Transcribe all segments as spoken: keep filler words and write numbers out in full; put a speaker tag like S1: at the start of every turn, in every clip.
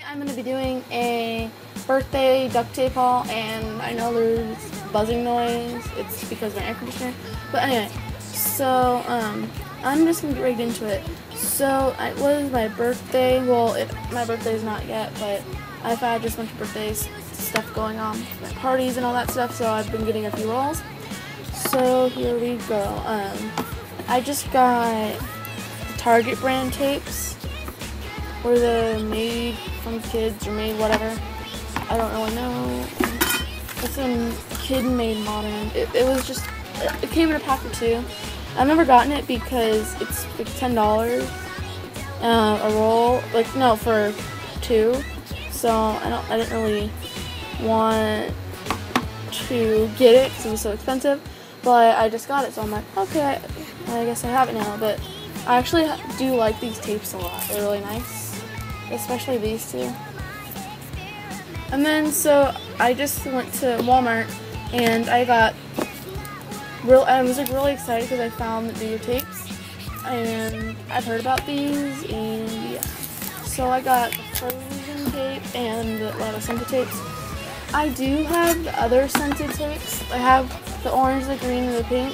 S1: I'm going to be doing a birthday duct tape haul, and I know there's buzzing noise. It's because of my air conditioner. But anyway, so um, I'm just going to get right into it. So it was my birthday. Well, it, my birthday is not yet, but I've had just a bunch of birthdays stuff going on, like parties and all that stuff, so I've been getting a few rolls. So here we go. Um, I just got Target brand tapes, or the made from kids or made whatever. I don't really know. It's a kid made modern. It, it was just, it came in a pack of two. I've never gotten it because it's like ten dollars uh, a roll. Like no, for two. So I don't. I didn't really want to get it because it was so expensive. But I just got it, so I'm like, okay, I guess I have it now. But I actually do like these tapes a lot. They're really nice, especially these two. And then, so I just went to Walmart, and I got real. I was like really excited because I found the videotapes, and I've heard about these, and yeah. So I got the Frozen tape and a lot of scented tapes. I do have the other scented tapes. I have the orange, the green, and the pink,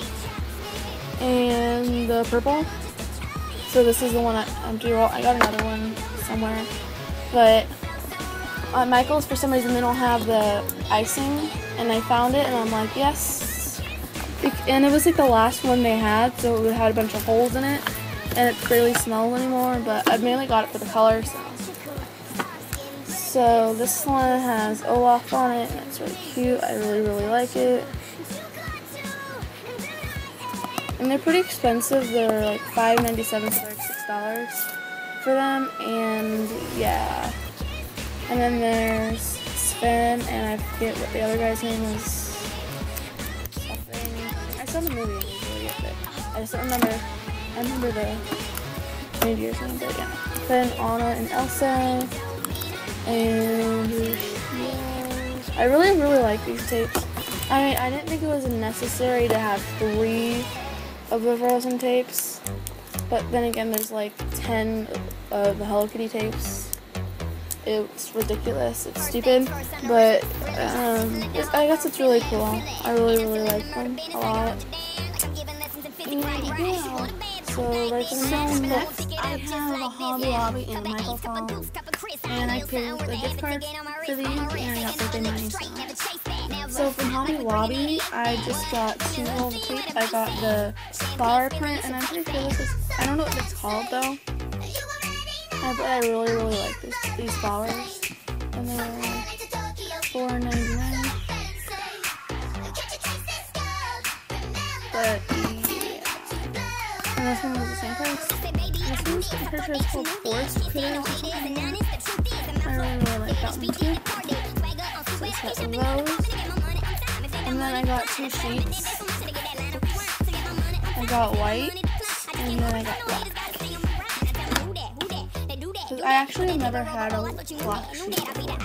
S1: and the purple. So this is the one I, I'm due. I got another one somewhere, but at Michael's, for some reason, they don't have the icing, and I found it, and I'm like, yes. And it was like the last one they had, so it had a bunch of holes in it, and it barely smells anymore. But I mainly got it for the color. So, so this one has Olaf on it, and it's really cute. I really, really like it. And they're pretty expensive. They're like five ninety-seven, so like six dollars for them. And yeah. And then there's Sven, and I forget what the other guy's name was. Something. I saw the movie, and it was really good, but I just don't remember. I remember the movie or something, but yeah. Then Anna and Elsa. And yeah. I really, really like these tapes. I mean, I didn't think it was necessary to have three of the Frozen tapes, but then again, there's like ten of the Hello Kitty tapes. It's ridiculous, it's stupid, but um, it, I guess it's really cool. I really, really like them a lot. And yeah, so right from now, I have a Hobby Lobby and a Michael phone, and I paid with a gift card for these, and I got birthday money. So, so from Hobby Lobby, I just got two rolls of tape. I got the flower print, and I'm pretty sure this is, I don't know what it's called though. I, but I really, really like this, these flowers, and they're four ninety-nine. But yeah, and this one was the same price. This one's, I'm pretty sure it's called Forest Critters or something. I really, really like that one too. So it's got those, and then I got two sheets. I got white, and then I got black. I actually have never had a black sheet before.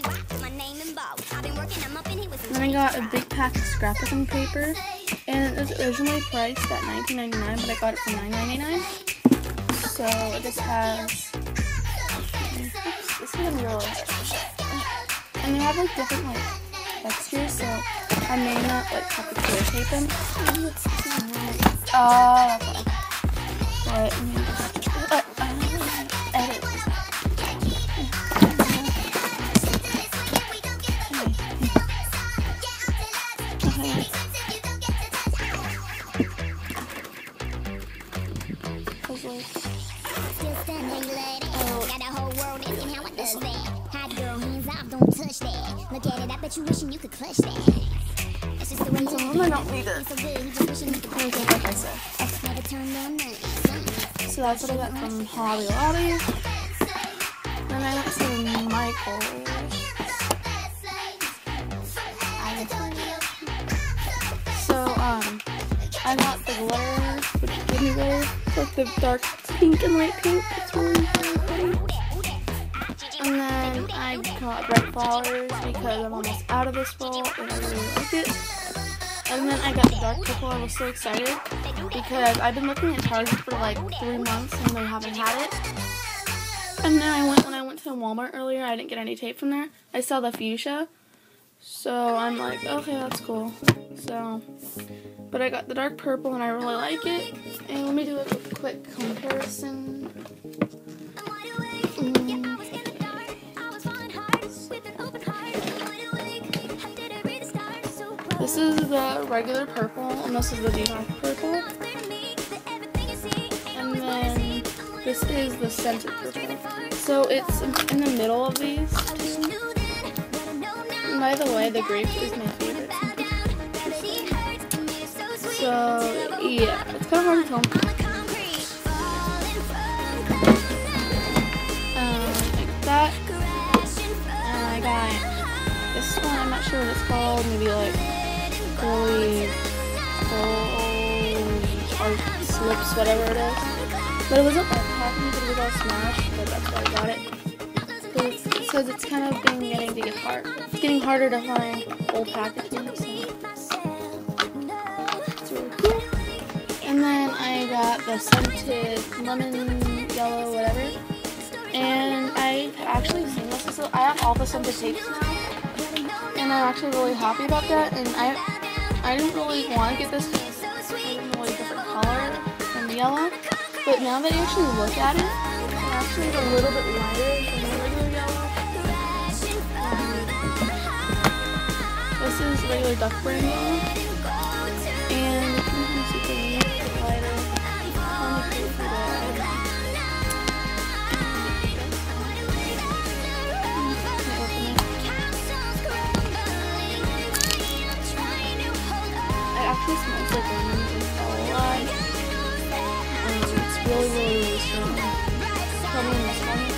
S1: Then I got a big pack of scrapbooking paper, and it was originally priced at nineteen ninety-nine, but I got it for nine ninety-nine. So it just has, this is gonna be really hard. And they have like different like textures, so I may not like have to clear tape them. Oh, that's fine. But let me just uh, uh, edit.
S2: Look at it, I bet you wishing you could clutch that. It's just the way you
S1: I don't need it.
S2: so good, you just wishing you could play it like I said. Never turned on nothing.
S1: So that's what I got from Hobby Lobby. Then I went to Michael's. So um, I got the glitter, which gave me glitter. It's like the dark pink and light pink. It's really, really pretty. And then I got red flowers because I'm almost out of this roll and I really like it. And then I got the dark purple. I was so excited because I've been looking at Target for like three months and they haven't had it. And then I went when I went to Walmart earlier. I didn't get any tape from there. I saw the fuchsia, so I'm like, okay, that's cool. So, but I got the dark purple, and I really like it. And let me do a quick comparison. Mm. This is the regular purple, and this is the dark purple. And then this is the scented purple. So it's in the middle of these two. And by the way, the grape is my favorite. So yeah, it's kind of hard to tell. Um, like that. And I got this one. I'm not sure what it's called. Maybe like Holy, Holy Art Slips, whatever it is. But it wasn't like packaging, but it was all smashed, but that's why I got it. Because it says it's kind of been getting to get hard. It's getting harder to find old packaging, so it's really cool. And then I got the scented lemon, yellow, whatever. And I actually seen this. So I have all the scented tapes now. And I'm actually really happy about that. And I I didn't really want to get this because it's a really different color from the yellow. But now that you actually look at it, it's actually a little bit lighter than the regular yellow. Um, this is regular duck brand yellow. And you can see the little lighter. On the paper there. It smells like lemon and a lot. Um, it's really, really, really strong. Probably in the stomach.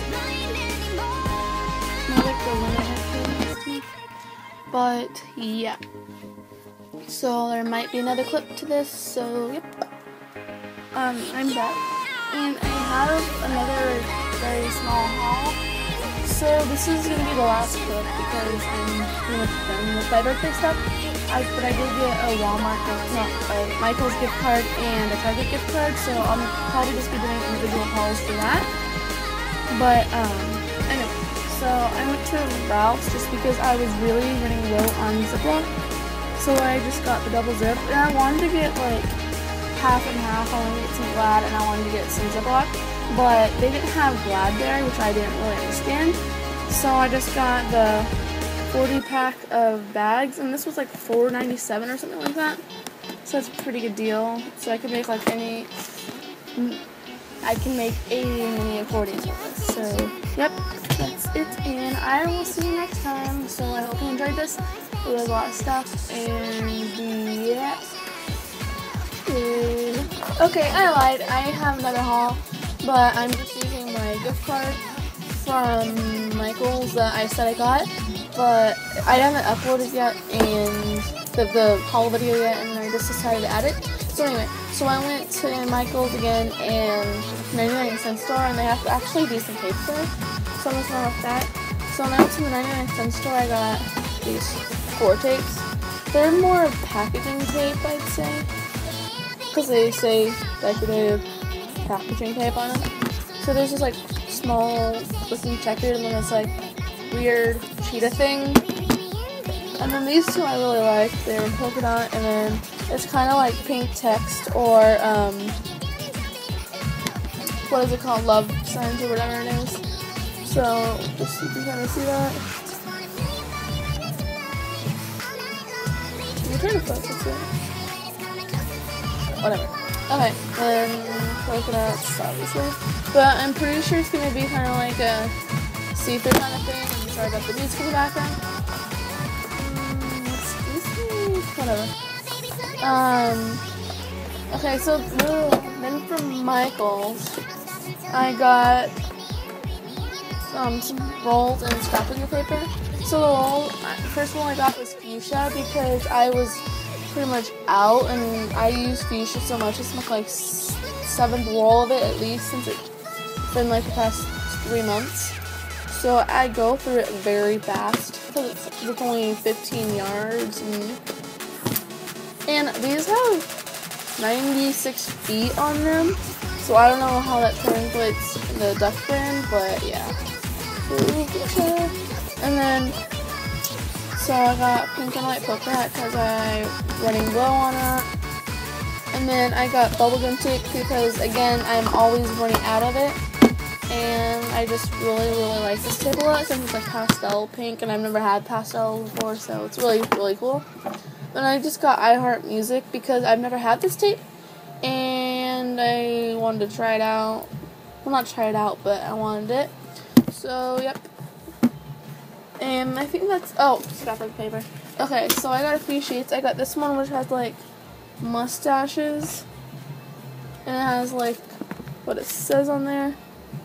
S1: Smells like the lemon has to. But yeah. So there might be another clip to this. So yep. Um, I'm back, and I have another very small haul. So this is gonna be the last clip because I'm pretty much done with my birthday stuff. I, but I did get a Walmart, no, a Michael's gift card and a Target gift card, so I'll probably just be doing individual hauls for that. But, um, anyway, so I went to Ralph's just because I was really running low on Ziploc. So I just got the double zip, and I wanted to get, like, half and half. I wanted to get some Glad, and I wanted to get some Ziploc. But they didn't have Glad there, which I didn't really understand. So I just got the forty pack of bags, and this was like four ninety-seven or something like that. So that's a pretty good deal. So I could make like any, I can make eighty mini accordions with this. So yep, that's it, and I will see you next time. So I hope you enjoyed this. It was a lot of stuff, and yeah. Okay, I lied. I have another haul, but I'm just using my gift card from Michael's that I said I got. But I haven't uploaded yet and the, the haul video yet, and I just decided to add it. So anyway, so I went to Michael's again and ninety-nine cent store, and they have actually decent tape there. So I'm just going with that. So when I went to the ninety-nine cent store, I got these four tapes. They're more packaging tape, I'd say, because they say decorative packaging tape on it. So there's this like small looking checkered, and then it's like weird cheetah thing. And then these two I really like. They're polka dot, and then it's kind of like pink text or um, what is it called? Love signs or whatever it is. So just so you can kind of see that. I'm trying to focus it. Whatever. Okay, and polka dots, obviously. But I'm pretty sure it's gonna be kind of like a see-through kind of thing. I'm sorry about the music in the background. Um, excuse me. Whatever. Um. Okay, so then from Michael's, I got um, some rolls and scrapbooking paper. So the roll, first one I got was fuchsia because I was pretty much out, and I use fuchsia so much. It's my like seventh roll of it at least since it's been like the past three months. So I go through it very fast because it's, it's only fifteen yards, and and these have ninety-six feet on them. So I don't know how that translates in the duck brand, but yeah. And then, so I got pink and white polka hat because I'm running low on that. And then I got bubblegum tape because, again, I'm always running out of it. And I just really, really like this tape a lot since it's like pastel pink, and I've never had pastel before, so it's really, really cool. And I just got iHeartMusic because I've never had this tape, and I wanted to try it out. Well, not try it out, but I wanted it. So, yep. And I think that's, oh, scrapbook paper. Okay, so I got a few sheets. I got this one which has like mustaches, and it has like what it says on there.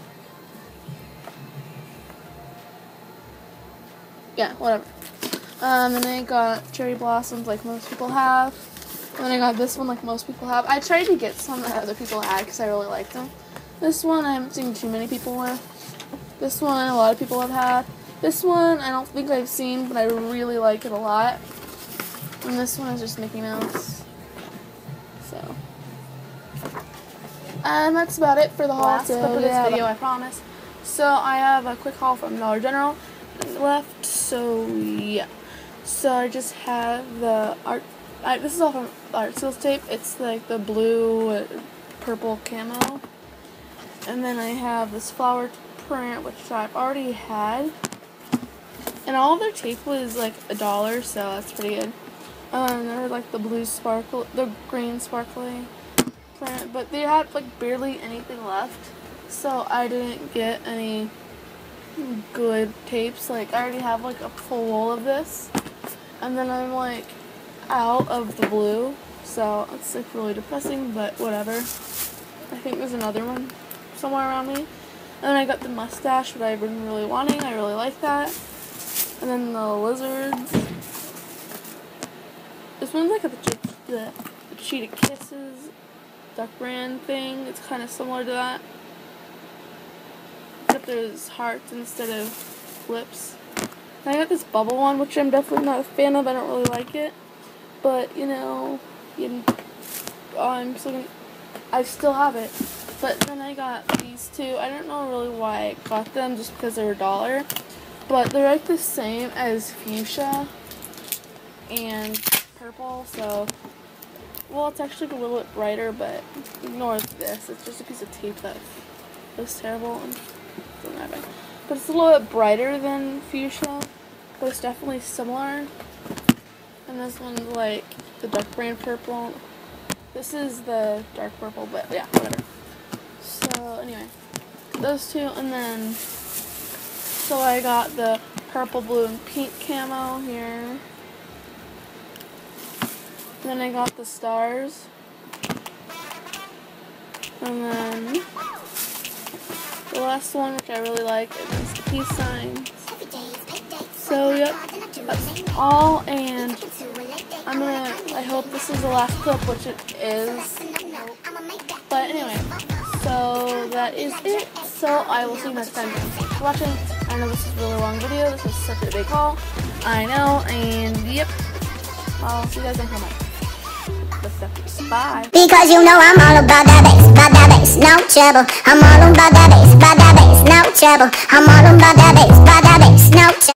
S1: Yeah, whatever. Um, and then I got cherry blossoms like most people have. And then I got this one like most people have. I tried to get some that other people had because I really liked them. This one I haven't seen too many people with. This one a lot of people have had. This one I don't think I've seen, but I really like it a lot. And this one is just Mickey Mouse. So. And that's about it for the haul.
S3: Last
S1: So,
S3: clip of this
S1: yeah,
S3: video, I promise.
S1: So I have a quick haul from Dollar General left. So yeah. So I just have the art. I, this is all from Art Seals tape. It's like the blue, uh, purple camo. And then I have this flower print, which I've already had. And all of their tape was like a dollar, so that's pretty good. Um, there was like the blue sparkle, the green sparkly print, but they had like barely anything left, so I didn't get any good tapes. Like I already have like a full roll of this, and then I'm like out of the blue, so it's like really depressing, but whatever. I think there's another one somewhere around me. And then I got the mustache, what I've been really wanting. I really like that. And then the lizards. This one's like a, the, the Cheetah Kisses duck brand thing. It's kind of similar to that, except there's hearts instead of lips. And I got this bubble one, which I'm definitely not a fan of. I don't really like it, but you know, you, I'm still gonna, I still have it. But then I got these two. I don't know really why I got them, just because they were a dollar. But they're like the same as fuchsia and purple, so, well, it's actually a little bit brighter, but ignore this. It's just a piece of tape that is terrible and doesn't matter. But it's a little bit brighter than fuchsia, but it's definitely similar. And this one's like the dark brand purple. This is the dark purple, but yeah, whatever. So anyway, those two, and then so I got the purple, blue, and pink camo here. Then I got the stars, and then the last one, which I really like, is the peace signs. So yep, that's all, and I'm gonna, I hope this is the last clip, which it is. But anyway, so that is it. So I will see you next time. Thanks for watching. I know this is a really long video. This is such a big haul. I know, and yep. I'll see you guys next time. Bye.
S2: Because you know I'm all about that bass, about that bass, no trouble. I'm all about that bass, about that bass, no trouble. I'm all about that bass, about that bass, no trouble.